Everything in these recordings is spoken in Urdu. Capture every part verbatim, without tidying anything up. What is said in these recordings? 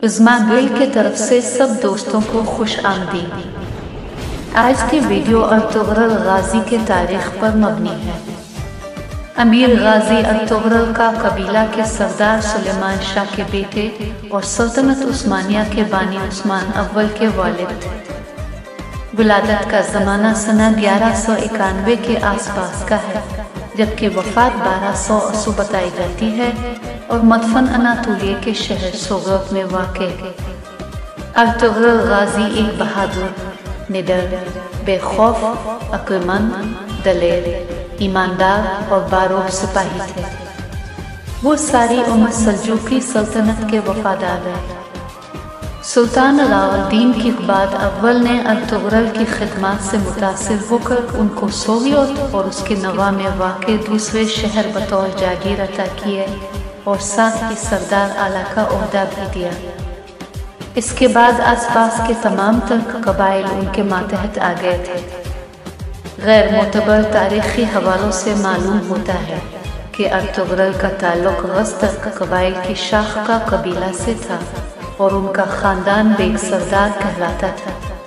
عظما گل کی طرف سے سب دوستوں کو خوش آمدید۔ آج کی ویڈیو ارطغرل غازی کے تاریخ پر مبنی ہے۔ امیر غازی ارطغرل کا قبیلہ کے سردار سلیمان شاہ کے بیٹے اور سلطنت عثمانیہ کے بانی عثمان اول کے والد تھے۔ ولادت کا زمانہ سنہ گیارہ سو اکانوے کے آس پاس کا ہے، جبکہ وفات بارہ سو اسو بتائی جاتی ہے اور مدفن اناطولیہ کے شہر سوغوت میں واقع ہے۔ ارطغرل غازی ایک بہادر، نڈر، بے خوف، عقلمند، دلیر، ایماندار اور باروب سپاہی تھے۔ وہ ساری عمر سلجوقی سلطنت کے وفادار رہے۔ سلطان علاء الدین قباد اول نے ارطغرل کی خدمات سے متاثر ہو کر ان کو سوغوت اور اس کے نواح میں واقع دوسرے شہر بطور جاگیر عطا کیے اور ساتھ ہی سردار اعلیٰ کا عہدہ بھی دیا۔ اس کے بعد آس پاس کے تمام ترک قبائل ان کے ماتحت آ گئے تھے۔ غیر معتبر تاریخی حوالوں سے معلوم ہوتا ہے کہ ارطغرل کا تعلق غز ترک قبائل کی شاخ کا قبیلہ سے تھا اور ان کا خاندان بیگ سردار کہلاتا تھا۔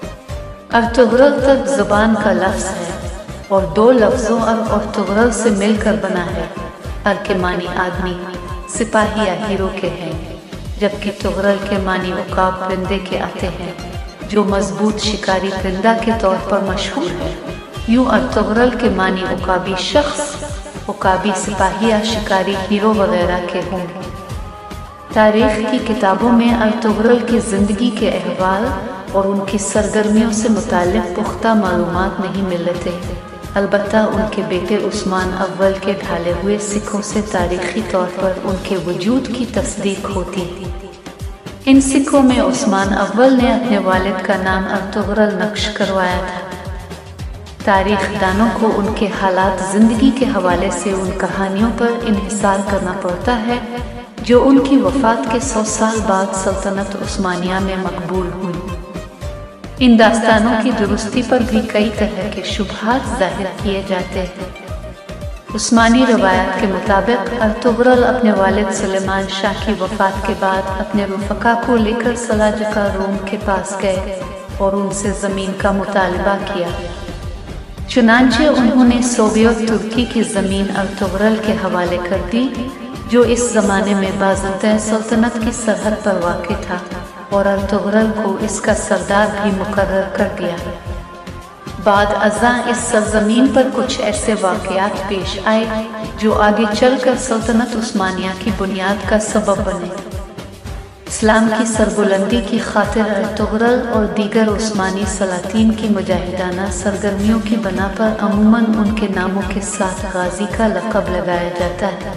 ارطغرل ترک زبان کا لفظ ہے اور دو لفظوں ارطغرل سے مل کر بنا ہے۔ ار کے معنی آدمی، سپاہی یا ہیرو کے ہیں، جبکہ طغرل کے معنی عقاب پرندے کے آتے ہیں، جو مضبوط شکاری پرندہ کے طور پر مشہور ہے۔ یوں ارطغرل کے معنی عقابی شخص، عقابی سپاہی یا شکاری ہیرو وغیرہ کے ہوں گے۔ تاریخ کی کتابوں میں ارطغرل کی زندگی کے احوال اور ان کی سرگرمیوں سے متعلق پختہ معلومات نہیں ملتے، البتہ ان کے بیٹے عثمان اول کے ڈھالے ہوئے سکوں سے تاریخی طور پر ان کے وجود کی تصدیق ہوتی ہے۔ ان سکوں میں عثمان اول نے اپنے والد کا نام ارطغرل نقش کروایا تھا۔ تاریخ دانوں کو ان کے حالات زندگی کے حوالے سے ان کہانیوں پر انحصار کرنا پڑتا ہے جو ان کی وفات کے سو سال بعد سلطنت عثمانیہ میں مقبول ہوئی۔ ان داستانوں کی درستی پر بھی کئی طرح کے شبہات ظاہر کیے جاتے ہیں۔ عثمانی روایات کے مطابق ارطغرل اپنے والد سلیمان شاہ کی وفات کے بعد اپنے رفقا کو لے کر سلاجقہ روم کے پاس گئے اور ان سے زمین کا مطالبہ کیا۔ چنانچہ انہوں نے سوویت ترکی کی زمین ارطغرل کے حوالے کر دی، جو اس زمانے میں بازنطین سلطنت کی سرحد پر واقع تھا، اور ارطغرل کو اس کا سردار بھی مقرر کر دیا۔ بعد ازاں اس سرزمین پر کچھ ایسے واقعات پیش آئے جو آگے چل کر سلطنت عثمانیہ کی بنیاد کا سبب بنے۔ اسلام کی سربلندی کی خاطر ارطغرل اور دیگر عثمانی سلاطین کی مجاہدانہ سرگرمیوں کی بنا پر عموماً ان کے ناموں کے ساتھ غازی کا لقب لگایا جاتا ہے۔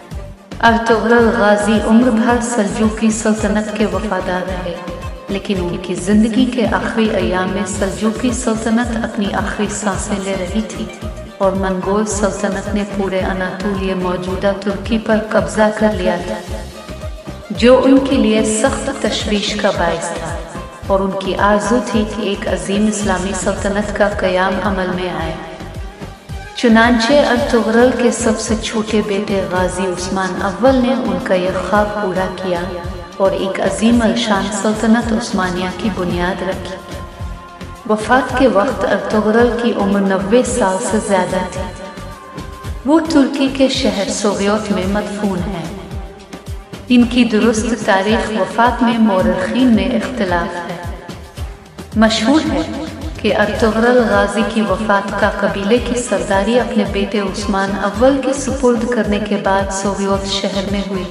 ارطغرل غازی عمر بھر سلجوقی سلطنت کے وفادار رہے، لیکن ان کی زندگی کے آخری ایام میں سلجوقی سلطنت اپنی آخری سانسیں لے رہی تھی اور منگول سلطنت نے پورے اناطولیہ موجودہ ترکی پر قبضہ کر لیا تھا، جو ان کے لیے سخت تشویش کا باعث تھا، اور ان کی آرزو تھی کہ ایک عظیم اسلامی سلطنت کا قیام عمل میں آئے۔ چنانچہ ارطغرل کے سب سے چھوٹے بیٹے غازی عثمان اول نے ان کا یہ خواب پورا کیا اور ایک عظیم الشان سلطنت عثمانیہ کی بنیاد رکھی۔ وفات کے وقت ارطغرل کی عمر نوے سال سے زیادہ تھی۔ وہ ترکی کے شہر سوغوت میں مدفون ہیں۔ ان کی درست تاریخ وفات میں مورخین میں اختلاف ہے۔ مشہور ہے کہ ارطغرل غازی کی وفات کا قبیلے کی سرداری اپنے بیٹے عثمان اول کے سپرد کرنے کے بعد سوغوت شہر میں ہوئی۔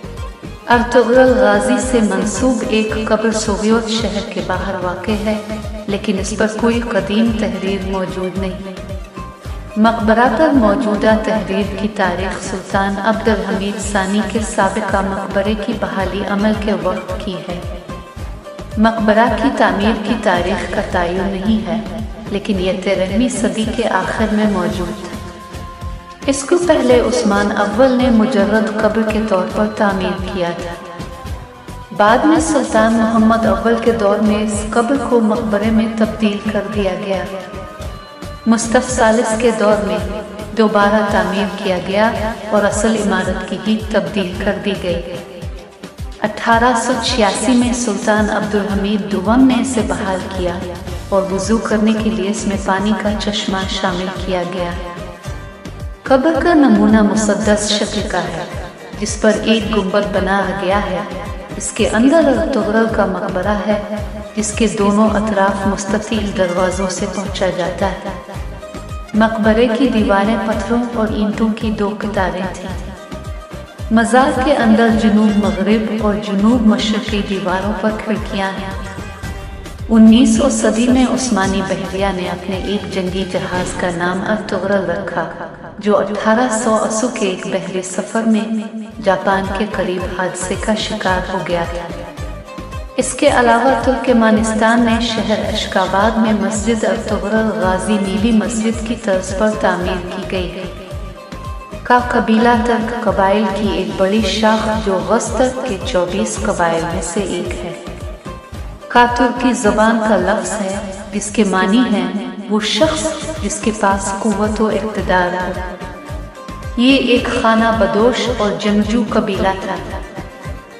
ارطغرل غازی سے منسوب ایک قبر سوغوت شہر کے باہر واقع ہے، لیکن اس پر کوئی قدیم تحریر موجود نہیں۔ مقبرہ پر موجودہ تحریر کی تاریخ سلطان عبد الحمید ثانی کے سابقہ مقبرے کی بحالی عمل کے وقت کی ہے۔ مقبرہ کی تعمیر کی تاریخ کا تعین نہیں ہے، لیکن یہ تیرہویں صدی کے آخر میں موجود تھا۔ اس کو پہلے عثمان اول نے مجرد قبر کے طور پر تعمیر کیا تھا۔ بعد میں سلطان محمد اول کے دور میں اس قبر کو مقبرے میں تبدیل کر دیا گیا۔ مصطفی ثالث کے دور میں دوبارہ تعمیر کیا گیا اور اصل عمارت کی ہی تبدیل کر دی گئی۔ अठारह सौ छियासी में सुल्तान अब्दुल हमीद दुवम ने इसे बहाल किया और वुजू करने के लिए इसमें पानी का चश्मा शामिल किया गया। कब्र का नमूना मुसद्दस शक्ल का है जिस पर एक गुंबद बनाया गया है। इसके अंदर अर्तुगरुल का मकबरा है जिसके दोनों अतराफ मुस्ततील दरवाजों से पहुंचा जाता है। मकबरे की दीवारें पत्थरों और ईंटों की दो कतारें थीं। मज़ार के अंदर जुनूब मगरिब और जुनूब मशरक़ी दीवारों पर खिड़कियां हैं। उन्नीसवीं सदी में उस्मानी बहरिया ने अपने एक जंगी जहाज का नाम अर्तुगरुल रखा जो अठारह सौ अस्सी के एक बहरी सफर में जापान के करीब हादसे का शिकार हो गया था। इसके अलावा तुर्कमेनिस्तान में शहर अशकाबाद में मस्जिद अर्तुगरुल गाजी नीली मस्जिद की तर्ज पर तामीर की गई है। का कबीला तर्क कबाइल की एक बड़ी शाख जो गज़तर्क के चौबीस कबाइल में से एक है। का तुर्की ज़बान का लफ्ज़ है जिसके मानी है वो शख्स जिसके पास कुव्वत व इक़्तिदार हो। ये एक खाना बदोश और जंगजू कबीला था।